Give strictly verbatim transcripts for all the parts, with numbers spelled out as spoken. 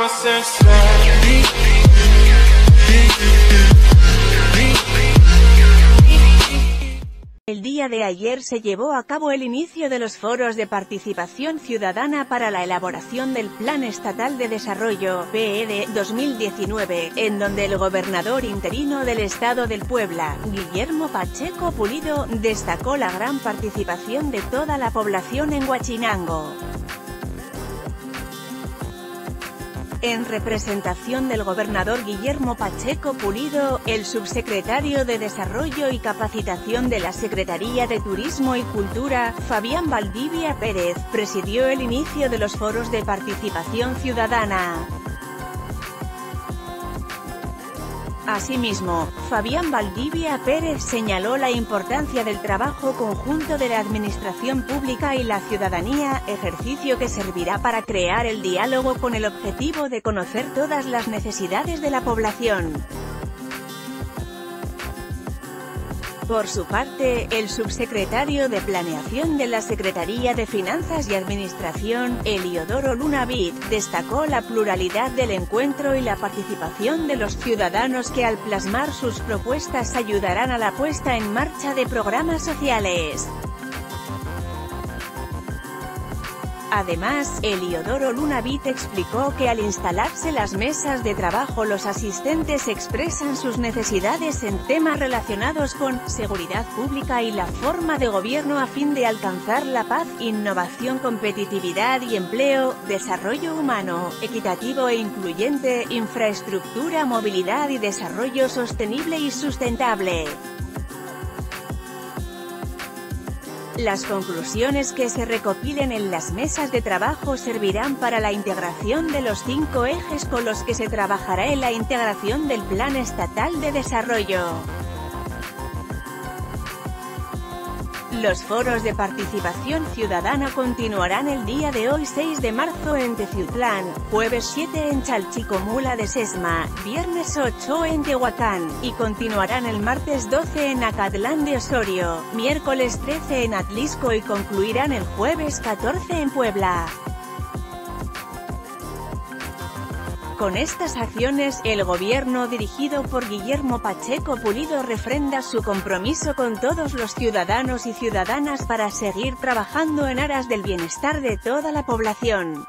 El día de ayer se llevó a cabo el inicio de los foros de participación ciudadana para la elaboración del Plan Estatal de Desarrollo, P E D, dos mil diecinueve, en donde el gobernador interino del estado del Puebla, Guillermo Pacheco Pulido, destacó la gran participación de toda la población en Huachinango. En representación del gobernador Guillermo Pacheco Pulido, el subsecretario de Desarrollo y Capacitación de la Secretaría de Turismo y Cultura, Fabián Valdivia Pérez, presidió el inicio de los foros de participación ciudadana. Asimismo, Fabián Valdivia Pérez señaló la importancia del trabajo conjunto de la administración pública y la ciudadanía, ejercicio que servirá para crear el diálogo con el objetivo de conocer todas las necesidades de la población. Por su parte, el subsecretario de Planeación de la Secretaría de Finanzas y Administración, Eliodoro Luna Vid, destacó la pluralidad del encuentro y la participación de los ciudadanos que al plasmar sus propuestas ayudarán a la puesta en marcha de programas sociales. Además, Eliodoro Luna Vid explicó que al instalarse las mesas de trabajo los asistentes expresan sus necesidades en temas relacionados con seguridad pública y la forma de gobierno a fin de alcanzar la paz, innovación, competitividad y empleo, desarrollo humano, equitativo e incluyente, infraestructura, movilidad y desarrollo sostenible y sustentable. Las conclusiones que se recopilen en las mesas de trabajo servirán para la integración de los cinco ejes con los que se trabajará en la integración del Plan Estatal de Desarrollo. Los foros de participación ciudadana continuarán el día de hoy seis de marzo en Teciutlán, jueves siete en Chalchicomula de Sesma, viernes ocho en Tehuacán, y continuarán el martes doce en Acatlán de Osorio, miércoles trece en Atlisco y concluirán el jueves catorce en Puebla. Con estas acciones, el gobierno dirigido por Guillermo Pacheco Pulido refrenda su compromiso con todos los ciudadanos y ciudadanas para seguir trabajando en aras del bienestar de toda la población.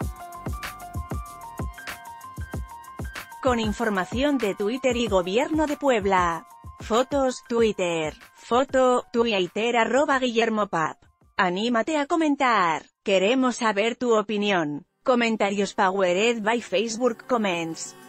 Con información de Twitter y Gobierno de Puebla. Fotos, Twitter. Foto, Twitter arroba Guillermo Pap. Anímate a comentar. Queremos saber tu opinión. Comentarios powered by Facebook Comments.